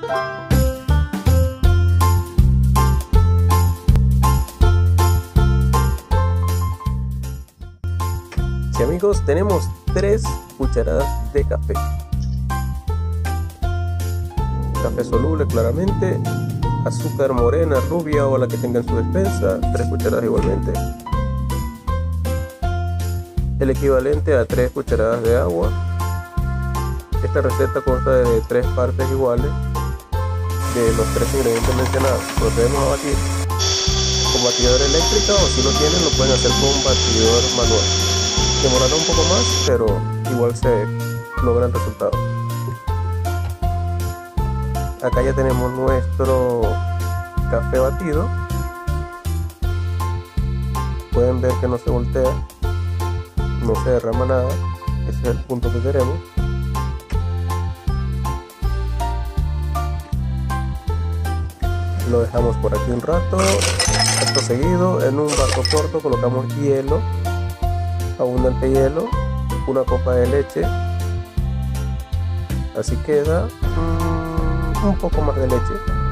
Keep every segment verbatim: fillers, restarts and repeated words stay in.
Sí, amigos, tenemos tres cucharadas de café. Café soluble claramente, azúcar morena, rubia o la que tenga en su despensa, tres cucharadas igualmente. El equivalente a tres cucharadas de agua. Esta receta consta de tres partes iguales de los tres ingredientes mencionados. Procedemos a batir con batidora eléctrica, o si lo tienen lo pueden hacer con batidor manual. Demorará un poco más, pero igual se logran resultados. Acá ya tenemos nuestro café batido. Pueden ver que no se voltea, no se derrama nada. Ese es el punto que queremos. Lo dejamos por aquí un rato. Acto seguido, en un vaso corto colocamos hielo, abundante hielo, una copa de leche. Así queda mmm, un poco más de leche.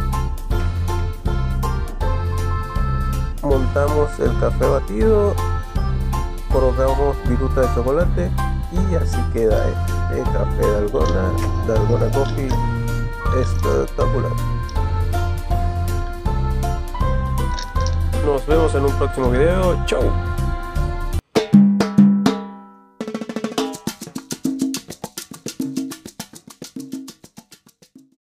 Montamos el café batido, colocamos viruta de chocolate y así queda este café de Dalgona, Dalgona Coffee espectacular. Nos vemos en un próximo video. Chau.